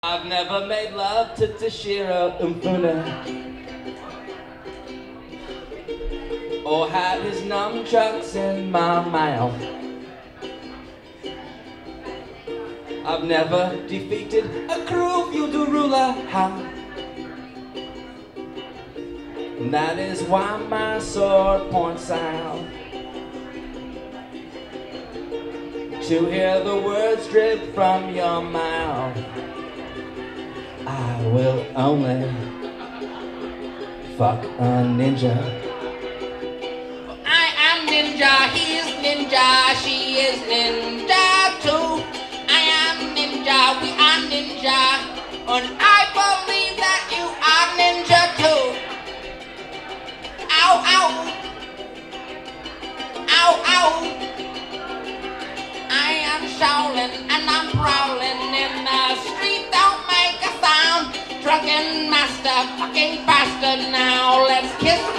I've never made love to Toshiro Umfune, or had his nunchucks in my mouth. I've never defeated a cruel feudal ruler, and that is why my sword points south. To hear the words drip from your mouth, I will only fuck a ninja. I am ninja, he is ninja, she is ninja too. I am ninja, we are ninja, and I believe that you are ninja too. Ow, ow. Ow, ow. I am Shaolin and I'm prowling in the street. Don't make a sound. Drunken master, fucking bastard now. Let's kiss